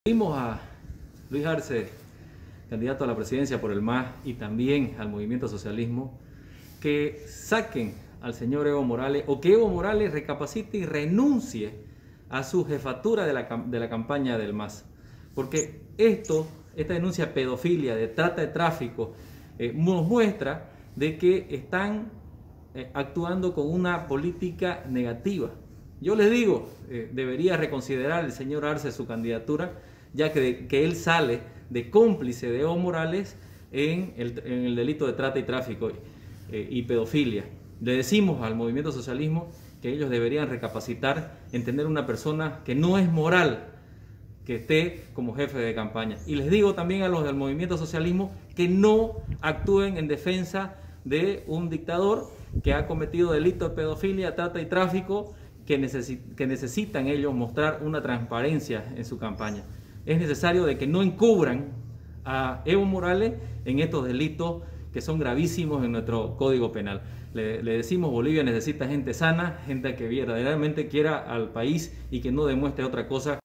Vimos a Luis Arce, candidato a la presidencia por el MAS y también al Movimiento Socialismo, que saquen al señor Evo Morales o que Evo Morales recapacite y renuncie a su jefatura de la campaña del MAS. Porque esta denuncia de pedofilia, de trata de tráfico, nos muestra de que están actuando con una política negativa. Yo les digo, debería reconsiderar el señor Arce su candidatura, ya que él sale de cómplice de Evo Morales en el delito de trata y tráfico y pedofilia. Le decimos al Movimiento Socialismo que ellos deberían recapacitar en tener una persona que no es moral que esté como jefe de campaña. Y les digo también a los del Movimiento Socialismo que no actúen en defensa de un dictador que ha cometido delitos de pedofilia, trata y tráfico, que necesitan ellos mostrar una transparencia en su campaña. Es necesario de que no encubran a Evo Morales en estos delitos que son gravísimos en nuestro Código Penal. Le decimos, Bolivia necesita gente sana, gente que verdaderamente quiera al país y que no demuestre otra cosa.